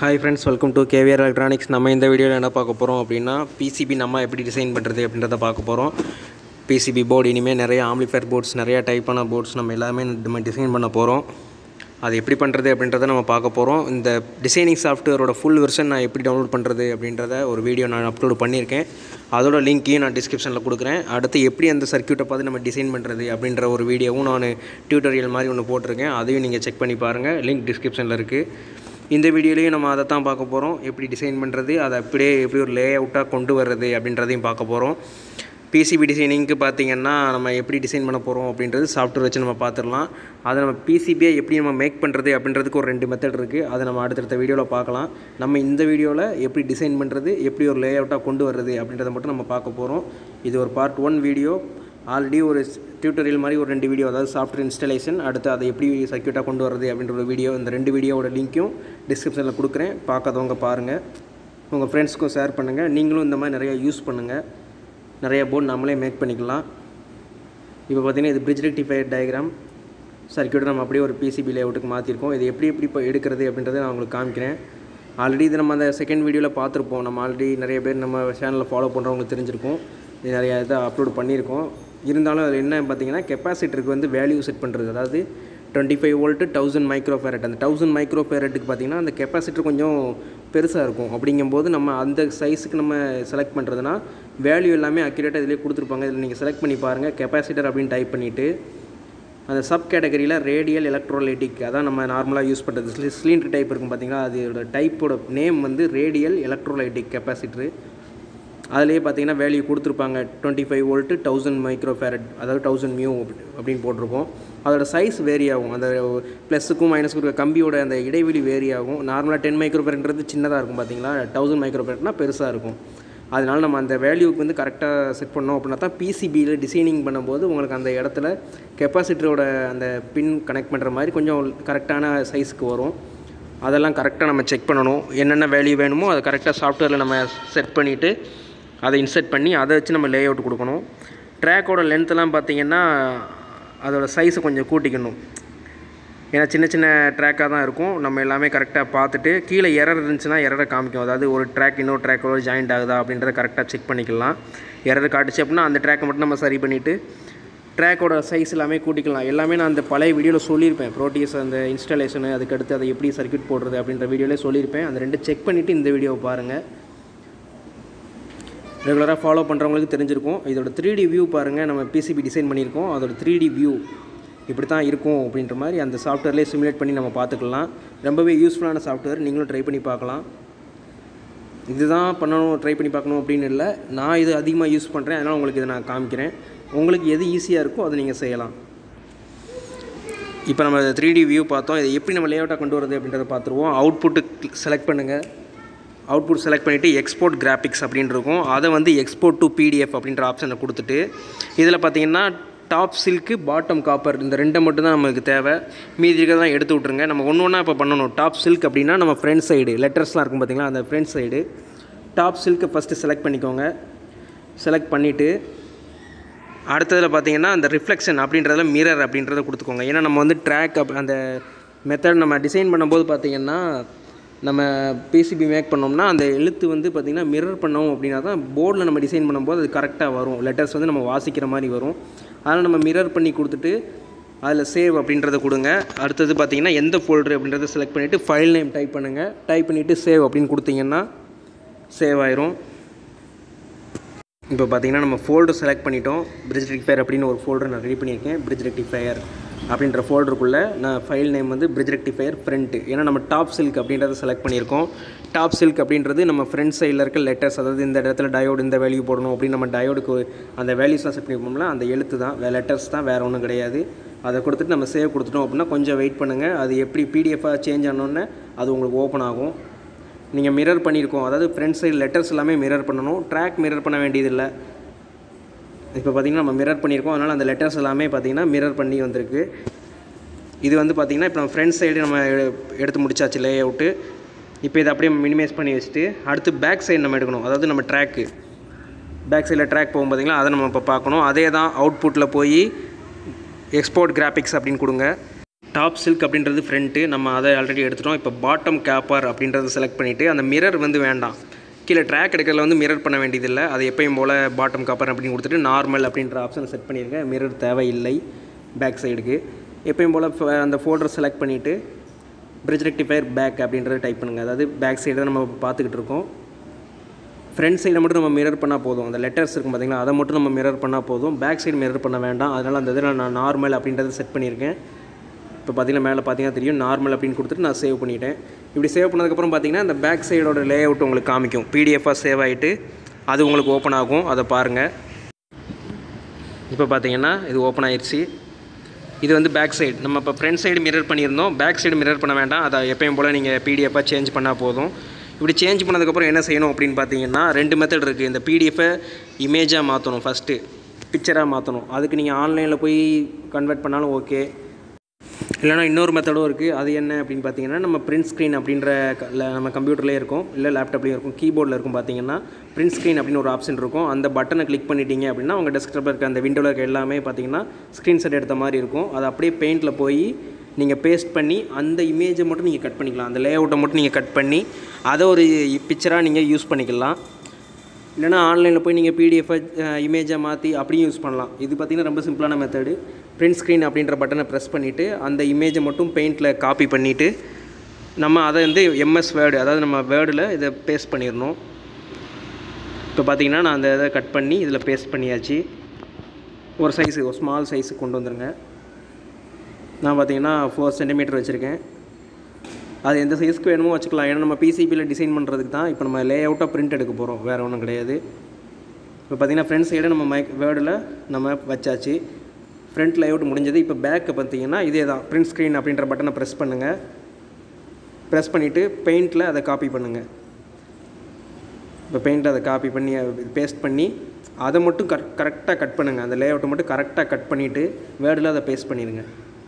Hi friends, welcome to KVR Electronics. நம்ம இந்த வீடியோல என்ன பார்க்க போறோம் அப்படினா PCB நம்ம எப்படி டிசைன் பண்றது அப்படின்றத பார்க்க போறோம். PCB போர்டு இனிமே நிறைய ஆம்பிளிஃபையர் போர்ட்ஸ் நிறைய டைப்பான போர்ட்ஸ் நம்ம எல்லாமே நம்ம டிசைன் பண்ண போறோம். அது எப்படி பண்றது அப்படின்றத நம்ம பார்க்க போறோம். இந்த டிசைனிங் சாஃப்ட்வேரோட ஃபுல் வெர்ஷன் நான் எப்படி டவுன்லோட் பண்றது அப்படின்றத ஒரு வீடியோ நான் அப்லோட் பண்ணியிருக்கேன். அதோட லிங்க்கையும் நான் டிஸ்கிரிப்ஷன்ல கொடுக்குறேன். அடுத்து எப்படி அந்த சர்க்யூட்டை பார்த்து நம்ம டிசைன் பண்றது அப்படின்ற ஒரு வீடியோவும் நான் டியூட்டோரியல் மாதிரி ஒன்று போட்டிருக்கேன். அதையும் நீங்கள் செக் பண்ணி பாருங்கள். லிங்க் டிஸ்கிரிப்ஷனில் இருக்குது. இந்த வீடியோலையும் நம்ம அதை தான் பார்க்க போகிறோம். எப்படி டிசைன் பண்ணுறது, அதை அப்படியே எப்படி ஒரு லே அவுட்டாக கொண்டு வர்றது அப்படின்றதையும் பார்க்க போகிறோம். பிசிபி டிசைனிங்க்கு பார்த்திங்கன்னா நம்ம எப்படி டிசைன் பண்ண போகிறோம் அப்படின்றது சாஃப்ட்வேர் வச்சு நம்ம பார்த்துடலாம். அதை நம்ம பிசிபியை எப்படி நம்ம மேக் பண்ணுறது அப்படின்றதுக்கு ஒரு 2 மெத்தட் இருக்குது. அதை நம்ம அடுத்தடுத்த வீடியோவில் பார்க்கலாம். நம்ம இந்த வீடியோவில் எப்படி டிசைன் பண்ணுறது, எப்படி ஒரு லே அவுட்டாக கொண்டு வர்றது அப்படின்றத மட்டும் நம்ம பார்க்க போகிறோம். இது ஒரு பார்ட் 1 வீடியோ. ஆல்ரெடி ஒரு டியூட்டோரியல் மாதிரி ஒரு 2 வீடியோ, அதாவது சாஃப்ட்வேர் இன்ஸ்டாலேஷன், அடுத்து அதை எப்படி சர்க்யூட்டாக கொண்டு வரது அப்படின்ற ஒரு வீடியோ. இந்த 2 வீடியோவோட லிங்க்கும் டிஸ்கிரிப்ஷனில் கொடுக்குறேன். பார்க்காதவங்க பாருங்கள், உங்கள் ஃப்ரெண்ட்ஸ்க்கும் ஷேர் பண்ணுங்கள். நீங்களும் இந்த மாதிரி நிறையா யூஸ் பண்ணுங்கள். நிறைய போர்டு நம்மளே மேக் பண்ணிக்கலாம். இப்போ பார்த்திங்கன்னா இது பிரிட்ஜ் ரெக்டிஃபையர் டயக்ராம் சர்க்யூட்டை நம்ம அப்படியே ஒரு பிசிபி லேஅவுட்டுக்கு மாற்றிருக்கோம். இது எப்படி இப்போ எடுக்கிறது அப்படின்றத நான் உங்களுக்கு காமிக்கிறேன். ஆல்ரெடி இது நம்ம அந்த செகண்ட் வீடியோவில் பார்த்துருப்போம். நம்ம ஆல்ரெடி நிறைய பேர் நம்ம சேனலில் ஃபாலோ பண்ணுறவங்களுக்கு தெரிஞ்சிருக்கும். இது நிறையா இதை அப்லோட் பண்ணியிருக்கோம். இருந்தாலும் அதில் என்ன பார்த்திங்கன்னா கெப்பாசிட்டருக்கு வந்து வேல்யூ செட் பண்ணுறது, அதாவது 25 வோல்ட்டு 1000 மைக்ரோஃபேரட். அந்த 1000 மைக்ரோஃபேரட்டுக்கு பார்த்திங்கன்னா அந்த கெப்பாசிட்டர் கொஞ்சம் பெருசாக இருக்கும். அப்படிங்கும்போது நம்ம அந்த சைஸுக்கு நம்ம செலக்ட் பண்ணுறதுனா வேல்யூ எல்லாமே அக்யூரேட்டாக இதிலே கொடுத்துருப்பாங்க. இதில் நீங்கள் செலக்ட் பண்ணி பாருங்கள். கெப்பாசிட்டர் அப்படின்னு டைப் பண்ணிவிட்டு அந்த சப் கேட்டகரியில் ரேடியல் எலக்ட்ரோலைட்டிக், அதான் நம்ம நார்மலாக யூஸ் பண்ணுறது சிலிண்டர் டைப் இருக்கும் பார்த்திங்களா, அதோட டைப்போட நேம் வந்து ரேடியல் எலக்ட்ரோலைட்டிக் கெப்பாசிட்டரு. அதிலே பார்த்திங்கன்னா வேல்யூ கொடுத்துருப்பாங்க. 25 வோல்ட்டு 1000 மைக்ரோஃபேரட், அதாவது 1000 மியூ அப்படின்னு போட்டிருப்போம். அதோட சைஸ் வேரி ஆகும். அந்த ப்ளஸுக்கும் மைனஸுக்கும் இருக்க கம்பியோட அந்த இடைவெளி வேரி ஆகும். நார்மலாக 10 மைக்ரோஃபேரட்ன்றது சின்னதாக இருக்கும் பார்த்திங்களா, 1000 மைக்ரோஃபேரட்னால் பெருசாக இருக்கும். அதனால் நம்ம அந்த வேல்யூக்கு வந்து கரெக்டாக செட் பண்ணோம் அப்படின்னா தான் பிசிபியில் டிசைனிங் பண்ணும்போது உங்களுக்கு அந்த இடத்துல கெப்பாசிட்டரோட அந்த பின் கனெக்ட் பண்ணுற மாதிரி கொஞ்சம் கரெக்டான சைஸுக்கு வரும். அதெல்லாம் கரெக்டாக நம்ம செக் பண்ணணும். என்னென்ன வேல்யூ வேணுமோ அதை கரெக்டாக சாஃப்ட்வேரில் நம்ம செட் பண்ணிவிட்டு அதை இன்செர்ட் பண்ணி அதை வச்சு நம்ம லே அவுட் கொடுக்கணும். ட்ராக்கோட லென்த்தெல்லாம் பார்த்திங்கன்னா அதோடய சைஸை கொஞ்சம் கூட்டிக்கணும். ஏன்னா சின்ன சின்ன ட்ராக்காக தான் இருக்கும். நம்ம எல்லாமே கரெக்டாக பார்த்துட்டு கீழே எரர் இருந்துச்சுன்னா எரரை காமிக்கும். அதாவது ஒரு ட்ராக் இன்னொரு ட்ராக்கோட ஜாயிண்ட் ஆகுதா அப்படின்றத கரெக்டாக செக் பண்ணிக்கலாம். எரர் காட்டுச்சு அப்படின்னா அந்த ட்ராக்கை மட்டும் நம்ம சரி பண்ணிவிட்டு ட்ராக்கோட சைஸ் எல்லாமே கூட்டிக்கலாம். எல்லாமே நான் அந்த பழைய வீடியோவில் சொல்லியிருப்பேன். ப்ரோட்டியஸ் அந்த இன்ஸ்டாலேஷனு, அதுக்கடுத்து அதை எப்படி சர்க்யூட் போடுறது அப்படின்ற வீடியோவிலே சொல்லியிருப்பேன். அந்த 2 செக் பண்ணிவிட்டு இந்த வீடியோவை பாருங்கள். ரெகுலராக ஃபாலோ பண்ணுறவங்களுக்கு தெரிஞ்சிருக்கும். இதோட 3D வியூ பாருங்கள். நம்ம பிசிபி டிசைன் பண்ணியிருக்கோம். அதோட 3D வியூ இப்படி தான் இருக்கும் அப்படின்ற மாதிரி அந்த சாஃப்ட்வேர்லேயே சிமுலேட் பண்ணி நம்ம பார்த்துக்கலாம். ரொம்பவே யூஸ்ஃபுல்லான சாஃப்ட்வேர். நீங்களும் ட்ரை பண்ணி பார்க்கலாம். இதுதான் பண்ணணும், ட்ரை பண்ணி பார்க்கணும் அப்படின்னு இல்லை. நான் இது அதிகமாக யூஸ் பண்ணுறேன், அதனால் உங்களுக்கு இதை நான் காமிக்கிறேன். உங்களுக்கு எது ஈஸியாக இருக்கோ அதை நீங்கள் செய்யலாம். இப்போ நம்ம 3D வியூ பார்த்தோம். இதை எப்படி நம்ம லேஅவுட்டாக கொண்டு வரது அப்படின்றத பார்த்துருவோம். அவுட்புட்டு செலக்ட் பண்ணுங்கள். அவுட்புட் செலக்ட் பண்ணிவிட்டு எக்ஸ்போர்ட் கிராஃபிக்ஸ் அப்படின்னு இருக்கும். அதை வந்து எக்ஸ்போர்ட் டு பிடிஎஃப் அப்படின்ற ஆப்ஷனை கொடுத்துட்டு இதில் பார்த்திங்கன்னா டாப் சில்க்கு பாட்டம் காப்பர் இந்த 2 மட்டும் தான் நமக்கு தேவை. மீதி இருக்கிறதெல்லாம் எடுத்து விட்ருங்க. நம்ம ஒன்று ஒன்றா இப்போ பண்ணணும். டாப் சில்க் அப்படின்னா நம்ம ஃப்ரண்ட் சைடு லெட்டர்ஸ்லாம் இருக்கும் பார்த்திங்களா, அந்த ஃப்ரண்ட் சைடு டாப் சில்க்கை ஃபஸ்ட்டு செலக்ட் பண்ணிக்கோங்க. செலக்ட் பண்ணிவிட்டு அடுத்ததில் பார்த்திங்கன்னா அந்த ரிஃப்ளெக்ஷன் அப்படின்றதில் மிரர் அப்படின்றத கொடுத்துக்கோங்க. ஏன்னா நம்ம வந்து ட்ராக் அந்த மெத்தட் நம்ம டிசைன் பண்ணும்போது பார்த்திங்கன்னா நம்ம பிசிபி மேக் பண்ணோம்னா அந்த எழுத்து வந்து பார்த்திங்கன்னா மிரர் பண்ணோம் அப்படின்னா தான் போர்டில் நம்ம டிசைன் பண்ணும்போது அது கரெக்டாக வரும். லெட்டர்ஸ் வந்து நம்ம வாசிக்கிற மாதிரி வரும். அதனால் நம்ம மிரர் பண்ணி கொடுத்துட்டு அதில் சேவ் அப்படின்றத கொடுங்க. அடுத்தது பார்த்திங்கன்னா எந்த ஃபோல்டர் அப்படின்றத செலக்ட் பண்ணிவிட்டு ஃபைல் நேம் டைப் பண்ணுங்கள். டைப் பண்ணிவிட்டு சேவ் அப்படின்னு கொடுத்திங்கன்னா சேவ் ஆயிரும். இப்போ பார்த்திங்கன்னா நம்ம ஃபோல்டர் செலக்ட் பண்ணிட்டோம். பிரிட்ஜ் ரெக்டிஃபையர் அப்படின்னு ஒரு ஃபோல்டர் நான் ரெடி பண்ணியிருக்கேன். பிரிட்ஜ் ரெக்டிஃபையர் அப்படின்ற ஃபோல்டருக்குள்ளே நான் ஃபைல் நேம் வந்து பிரிட்ஜ் ரெக்டிஃபையர் ஃப்ரண்ட்டு, ஏன்னா நம்ம டாப் சில்க் அப்படின்றத செலக்ட் பண்ணியிருக்கோம். டாப் சில்க் அப்படின்றது நம்ம ஃப்ரண்ட் சைடில் இருக்க லெட்டர்ஸ், அதாவது இந்த இடத்துல டயோடு இந்த வேல்யூ போடணும் அப்படின்னு நம்ம டயோடுக்கு அந்த வேல்யூஸ்லாம் செட் பண்ணிப்போம்ல, அந்த எழுத்து தான் லெட்டர்ஸ் தான், வேறு ஒன்றும் கிடையாது. அதை கொடுத்துட்டு நம்ம சேவ் கொடுத்துட்டோம் அப்படின்னா கொஞ்சம் வெயிட் பண்ணுங்கள். அது எப்படி பிடிஎஃபாக சேஞ்ச் ஆனோடனே அது உங்களுக்கு ஓப்பன் ஆகும். நீங்கள் மிரர் பண்ணியிருக்கோம், அதாவது ஃப்ரண்ட் சைடு லெட்டர்ஸ் எல்லாமே மிரர் பண்ணணும். ட்ராக் மிரர் பண்ண வேண்டியதில்லை. இப்போ பார்த்திங்கன்னா நம்ம மிரர் பண்ணியிருக்கோம். அதனால் அந்த லெட்டர்ஸ் எல்லாமே பார்த்திங்கன்னா மிரர் பண்ணி வந்திருக்கு. இது வந்து பார்த்திங்கன்னா இப்போ நம்ம ஃப்ரண்ட் சைடு நம்ம எடுத்து முடிச்சாச்சு லே அவுட்டு. இப்போ இதை அப்படியே மினிமைஸ் பண்ணி வச்சுட்டு அடுத்து பேக் சைடு நம்ம எடுக்கணும். அதாவது நம்ம ட்ராக்கு பேக் சைடில் ட்ராக் போகும் பார்த்திங்களா, அதை நம்ம இப்போ பார்க்கணும். அதே தான் அவுட்புட்டில் போய் எக்ஸ்போர்ட் கிராஃபிக்ஸ் அப்படின்னு கொடுங்க. டாப் சில்க் அப்படின்றது ஃப்ரண்ட்டு, நம்ம அதை ஆல்ரெடி எடுத்துட்டோம். இப்போ பாட்டம் கேப்பர் அப்படின்றத செலக்ட் பண்ணிவிட்டு அந்த மிரர் வந்து வேண்டாம், கீழே ட்ராக் எடுக்கிறதுல வந்து மிரர் பண்ண வேண்டியதில்லை. அது எப்பயும் போல் பாட்டம் காப்பர் அப்படின்னு கொடுத்துட்டு நார்மல் அப்படின்ற ஆப்ஷனை செட் பண்ணியிருக்கேன். மிரர் தேவையில்லை பேக் சைடுக்கு. எப்பயும் போல் அந்த ஃபோல்டர் செலக்ட் பண்ணிவிட்டு பிரிட்ஜ் ரெக்டிஃபயர் பேக் அப்படின்றத டைப் பண்ணுங்கள். அதாவது பேக் சைடு தான் நம்ம பார்த்துக்கிட்டு இருக்கோம். ஃப்ரண்ட் சைடை மட்டும் நம்ம மிரர் பண்ணால் போதும். அந்த லெட்டர்ஸ் இருக்கும் பார்த்திங்களா, அதை மட்டும் நம்ம மிரர் பண்ணால் போதும். பேக் சைடு மிரர் பண்ண வேண்டாம். அதனால் அந்த இதில் நான் நார்மல் அப்படின்றத செட் பண்ணியிருக்கேன். இப்போ பார்த்திங்கன்னா மேலே பார்த்திங்கன்னா தெரியும், நார்மல் அப்படின்னு கொடுத்துட்டு நான் சேவ் பண்ணிவிட்டேன். இப்படி சேவ் பண்ணதுக்கப்புறம் பார்த்திங்கன்னா இந்த பேக் சைடோட லே அவுட் உங்களுக்கு காமிக்கும். பிடிஎஃபாக சேவ் ஆகிட்டு அது உங்களுக்கு ஓப்பன் ஆகும். அதை பாருங்கள். இப்போ பார்த்திங்கன்னா இது ஓப்பன் ஆயிடுச்சு. இது வந்து பேக் சைடு. நம்ம இப்போ ஃப்ரண்ட் சைடு மிரர் பண்ணியிருந்தோம், பேக் சைடு மிரர் பண்ண வேண்டாம். அதை எப்பயும் போல் நீங்கள் பிடிஎஃபாக சேஞ்ச் பண்ணால் போதும். இப்படி சேஞ்ச் பண்ணதுக்கப்புறம் என்ன செய்யணும் அப்படின்னு பார்த்தீங்கன்னா 2 மெத்தட் இருக்குது. இந்த பிடிஎஃபை இமேஜாக மாற்றணும், ஃபஸ்ட்டு பிக்சராக மாற்றணும். அதுக்கு நீங்கள் ஆன்லைனில் போய் கன்வெர்ட் பண்ணாலும் ஓகே, இல்லைனா இன்னொரு மெத்தடும் இருக்குது. அது என்ன அப்படின்னு பார்த்தீங்கன்னா நம்ம பிரிண்ட் ஸ்க்ரீன் அப்படின்ற நம்ம கம்ப்யூட்டர்லேயே இருக்கும், இல்லை லேப்டாப்லேயும் இருக்கும், கீபோர்டில் இருக்கும். பார்த்தீங்கன்னா பிரிண்ட் ஸ்க்ரீன் அப்படின்னு ஒரு ஆப்ஷன் இருக்கும். அந்த பட்டனை கிளிக் பண்ணிட்டீங்க அப்படின்னா உங்கள் டெஸ்க்டாப்பில் இருக்க அந்த விண்டோவில் இருக்க எல்லாமே பார்த்தீங்கன்னா ஸ்க்ரீன்ஷாட் எடுத்த மாதிரி இருக்கும். அதை அப்படியே பெயிண்டில் போய் நீங்கள் பேஸ்ட் பண்ணி அந்த இமேஜை மட்டும் நீங்கள் கட் பண்ணிக்கலாம். அந்த லே அவுட்டை மட்டும் நீங்கள் கட் பண்ணி அதை ஒரு பிக்சராக நீங்கள் யூஸ் பண்ணிக்கலாம். இல்லைனா ஆன்லைனில் போய் நீங்கள் பிடிஎஃபை இமேஜை மாற்றி அப்படியும் யூஸ் பண்ணலாம். இது பார்த்திங்கன்னா ரொம்ப சிம்பிளான மெத்தடு. பிரிண்ட் ஸ்க்ரீன் அப்படின்ற பட்டனை ப்ரெஸ் பண்ணிவிட்டு அந்த இமேஜை மட்டும் பெயிண்டில் காப்பி பண்ணிவிட்டு நம்ம அதை வந்து எம்எஸ் வேர்டு, அதாவது நம்ம வேர்டில் இதை பேஸ்ட் பண்ணிடணும். இப்போ பார்த்திங்கன்னா நான் அந்த இதை கட் பண்ணி இதில் பேஸ்ட் பண்ணியாச்சு. ஒரு சைஸு, ஒரு ஸ்மால் சைஸுக்கு கொண்டு வந்துடுங்க. நான் பார்த்திங்கன்னா 4 சென்டிமீட்டர் வச்சுருக்கேன். அது எந்த சைஸ்க்கு வேணுமோ வச்சுக்கலாம். ஏன்னா நம்ம பிசிபியில் டிசைன் பண்ணுறதுக்கு தான் இப்போ நம்ம லே அவுட்டாக பிரிண்ட் எடுக்க போகிறோம், வேறு ஒன்றும் கிடையாது. இப்போ பார்த்திங்கன்னா ஃப்ரண்ட் சைடு நம்ம வேர்டில் நம்ம வச்சாச்சு. ஃப்ரண்ட் லே அவுட் முடிஞ்சது. இப்போ பேக்கு பார்த்திங்கன்னா இதே தான், பிரிண்ட் ஸ்க்ரீன் அப்படின்ற பட்டனை ப்ரெஸ் பண்ணுங்கள். ப்ரெஸ் பண்ணிவிட்டு பெயிண்டில் அதை காப்பி பண்ணுங்கள். இப்போ பெயிண்டில் அதை காப்பி பண்ணி பேஸ்ட் பண்ணி அதை மட்டும் கரெக்டாக கட் பண்ணுங்கள். அந்த லே அவுட்டை மட்டும் கரெக்டாக கட் பண்ணிவிட்டு வேர்டில் அதை பேஸ்ட் பண்ணிடுங்க.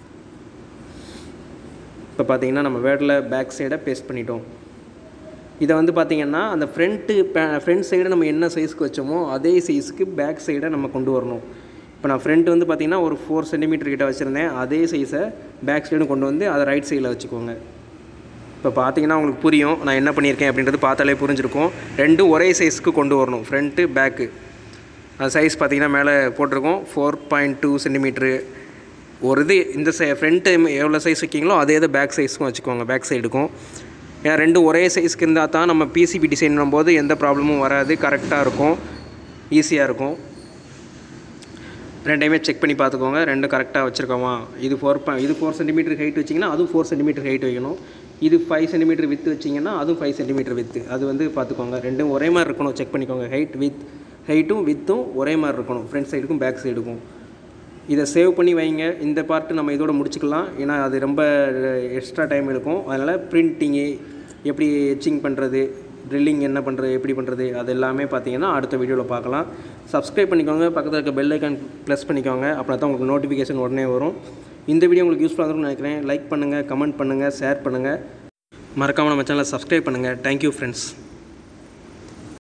இப்போ பார்த்திங்கன்னா நம்ம வேர்டில் பேக் சைடை பேஸ்ட் பண்ணிட்டோம். இதை வந்து பார்த்திங்கன்னா அந்த ஃப்ரண்ட் சைடை நம்ம என்ன சைஸ்க்கு வச்சோமோ அதே சைஸுக்கு பேக் சைடை நம்ம கொண்டு வரணும். இப்போ நான் ஃப்ரண்ட் வந்து பார்த்திங்கன்னா ஒரு 4 சென்டிமீட்டர் கிட்ட வச்சுருந்தேன். அதே சைஸை பேக் சைடும் கொண்டு வந்து அதை ரைட் சைடில் வச்சுக்கோங்க. இப்போ பார்த்திங்கன்னா உங்களுக்கு புரியும் நான் என்ன பண்ணியிருக்கேன் அப்படின்றது, பார்த்தாலே புரிஞ்சிருக்கும். ரெண்டும் ஒரே சைஸுக்கு கொண்டு வரணும், ஃப்ரண்ட்டு பேக்கு. அந்த சைஸ் பார்த்திங்கன்னா மேலே போட்டிருக்கோம் 4.2 சென்டிமீட்ரு. ஒரு இது இந்த ஃப்ரண்ட்டு எவ்வளோ சைஸ் வைக்கிங்களோ அதே தான் பேக் சைஸுக்கும் வச்சுக்கோங்க, பேக் சைடுக்கும். ஏன்னா ரெண்டும் ஒரே சைஸ்க்கு இருந்தால் தான் நம்ம பிசிபி டிசைன் பண்ணும்போது எந்த ப்ராப்ளமும் வராது, கரெக்டாக இருக்கும், ஈஸியாக இருக்கும். ரெண்டையுமே செக் பண்ணி பார்த்துக்கோங்க, ரெண்டும் கரெக்டாக வச்சுருக்கோமா. இது 4 சென்டிமீட்டர் ஹைட் வச்சிங்கன்னா அதுவும் 4 சென்டிமீட்டர் ஹைட் வைக்கணும். இது 5 சென்டிமீட்டர் வித்து வச்சிங்கன்னா அதுவும் 5 சென்டிமீட்டர் வித்து. அது வந்து பார்த்துக்கோங்க, ரெண்டும் ஒரே மாதிரி இருக்கணும், செக் பண்ணிக்கோங்க. ஹைட்டும் வித்தும் ஒரே மாதிரி இருக்கணும், ஃப்ரண்ட் சைடுக்கும் பேக் சைடுக்கும். இதை சேவ் பண்ணி வைங்க. இந்த பார்ட்டு நம்ம இதோட முடிச்சுக்கலாம், ஏன்னா அது ரொம்ப எக்ஸ்ட்ரா டைம் இருக்கும். அதனால் பிரிண்டிங்கு எப்படி எச்சிங் பண்ணுறது, ட்ரில்லிங் என்ன பண்ணுறது, எப்படி பண்ணுறது, அது எல்லாமே பார்த்தீங்கன்னா அடுத்த வீடியோவில் பார்க்கலாம். சப்ஸ்கிரைப் பண்ணிக்கோங்க, பக்கத்தில் இருக்க பெல் ஐக்கான் ப்ரெஸ் பண்ணிக்கோங்க. அப்படின்னா தான் உங்களுக்கு நோட்டிஃபிகேஷன் உடனே வரும். இந்த வீடியோ உங்களுக்கு யூஸ்ஃபுல்லாக இருக்கும்னு நினைக்கிறேன். லைக் பண்ணுங்கள், கமெண்ட் பண்ணுங்கள், ஷேர் பண்ணுங்கள். மறக்காமல் நம்ம சேனலை சப்ஸ்கிரைப் பண்ணுங்கள். Thank you friends.